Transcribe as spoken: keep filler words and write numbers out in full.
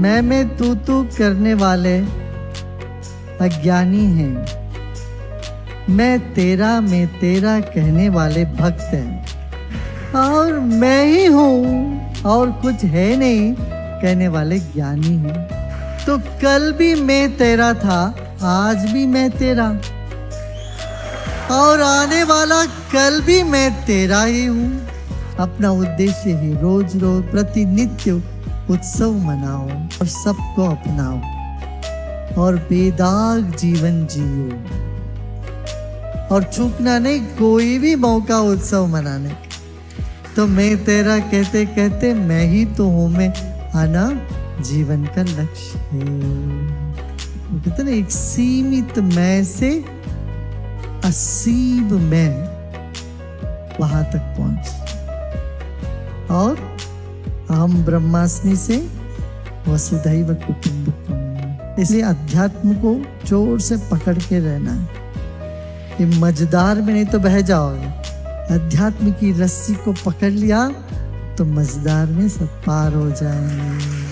मैं में तू तू करने वाले अज्ञानी हैं, मैं तेरा में तेरा कहने वाले भक्त हैं, और मैं ही हूँ और कुछ है नहीं कहने वाले ज्ञानी हैं। तो कल भी मैं तेरा था, आज भी मैं तेरा, और आने वाला कल भी मैं तेरा ही हूँ। अपना उद्देश्य ही रोज रोज प्रतिनित्य उत्सव मनाओ और सबको अपनाओ और बेदाग जीवन जियो, और चूकना नहीं कोई भी मौका उत्सव मनाने। तो मैं तेरा कहते कहते मैं ही तो हूं, मैं आना जीवन का लक्ष्य है। कहते ना एक सीमित मैं से असीम मैं वहां तक पहुंच, और हम ब्रह्मास्मि से वसुधैव कुटुंबकम। इसलिए अध्यात्म को जोर से पकड़ के रहना है। ये मझधार में नहीं तो बह जाओगे। अध्यात्म की रस्सी को पकड़ लिया तो मझधार में सब पार हो जाएंगे।